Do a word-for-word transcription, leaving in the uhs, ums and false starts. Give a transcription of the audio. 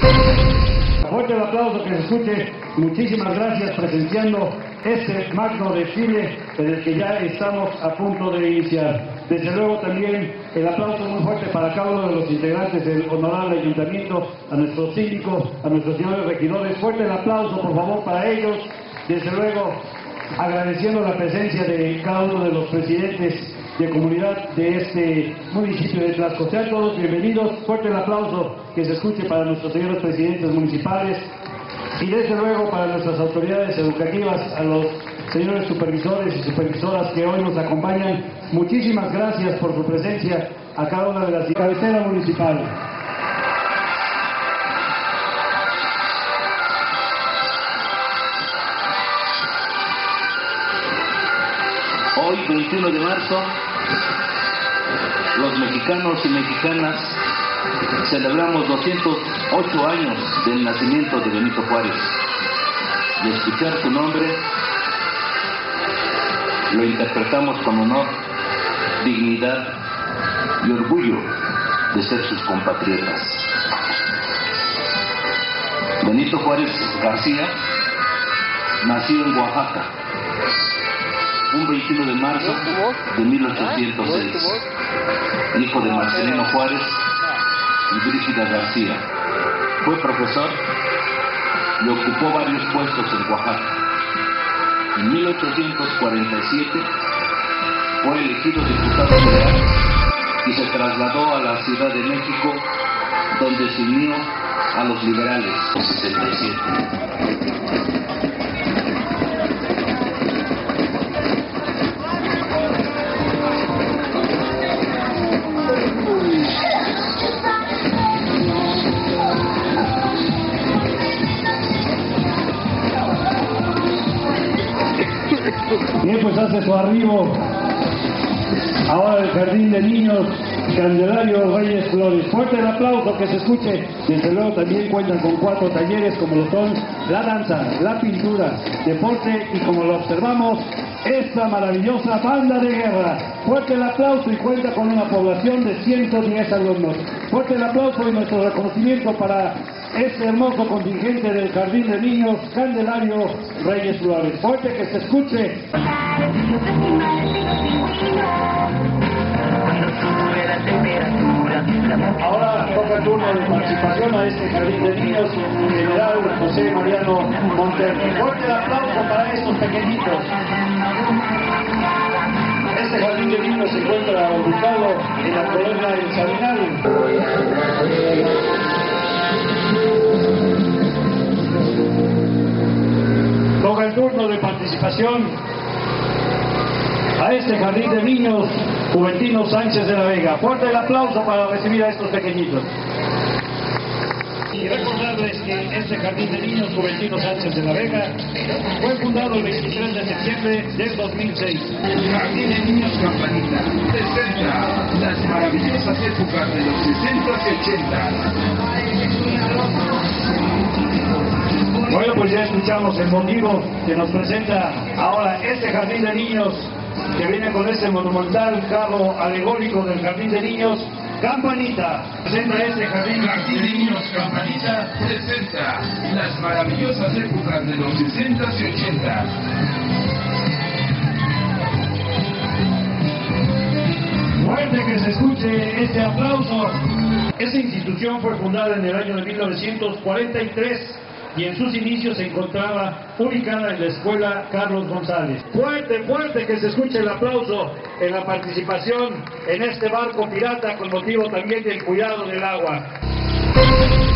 Fuerte el aplauso que se escuche. Muchísimas gracias presenciando este magno desfile en el que ya estamos a punto de iniciar. Desde luego también el aplauso muy fuerte para cada uno de los integrantes del honorable ayuntamiento, a nuestros síndicos, a nuestros señores regidores. Fuerte el aplauso por favor para ellos. Desde luego agradeciendo la presencia de cada uno de los presidentes de comunidad de este municipio de Tlaxco. Sean todos bienvenidos. Fuerte el aplauso que se escuche para nuestros señores presidentes municipales y desde luego para nuestras autoridades educativas, a los señores supervisores y supervisoras que hoy nos acompañan. Muchísimas gracias por su presencia a cada una de las cabeceras municipales. Hoy, veintiuno de marzo, los mexicanos y mexicanas celebramos doscientos ocho años del nacimiento de Benito Juárez. Y escuchar su nombre lo interpretamos con honor, dignidad y orgullo de ser sus compatriotas. Benito Juárez García nació en Oaxaca un veintiuno de marzo de mil ochocientos seis, hijo de Marcelino Juárez y Brígida García. Fue profesor y ocupó varios puestos en Oaxaca. En mil ochocientos cuarenta y siete fue elegido diputado federal y se trasladó a la Ciudad de México, donde se unió a los liberales en sesenta y siete. Bien, pues hace su arribo ahora el Jardín de Niños Candelario Reyes Flores. Fuerte el aplauso que se escuche. Desde luego también cuentan con cuatro talleres como lo son la danza, la pintura, deporte y como lo observamos, esta maravillosa banda de guerra. Fuerte el aplauso y cuenta con una población de ciento diez alumnos. Fuerte el aplauso y nuestro reconocimiento para este hermoso contingente del Jardín de Niños Candelario Reyes Flores. Fuerte que se escuche. Ahora toca el turno de participación a este Jardín de Niños, general José Mariano Montero. Fuerte el aplauso para estos pequeñitos. Este Jardín de Niños se encuentra ubicado en la colonia del Sabinal. Toca el turno de participación a este Jardín de Niños Juventino Sánchez de la Vega. Fuerte el aplauso para recibir a estos pequeñitos. Y recordarles que este Jardín de Niños Juventino Sánchez de la Vega fue fundado el veintitrés de septiembre del dos mil seis. Jardín de Niños Campanita presenta las maravillosas épocas de los sesenta y ochenta. Bueno, pues ya escuchamos el motivo que nos presenta ahora este Jardín de Niños, que viene con este monumental carro alegórico del Jardín de Niños Campanita. Presenta este Jardín, Jardín de Niños Campanita presenta las maravillosas épocas de los sesenta y ochenta. Fuerte que se escuche este aplauso. Esta institución fue fundada en el año de mil novecientos cuarenta y tres y en sus inicios se encontraba ubicada en la Escuela Carlos González. Fuerte, fuerte que se escuche el aplauso en la participación en este barco pirata con motivo también del cuidado del agua.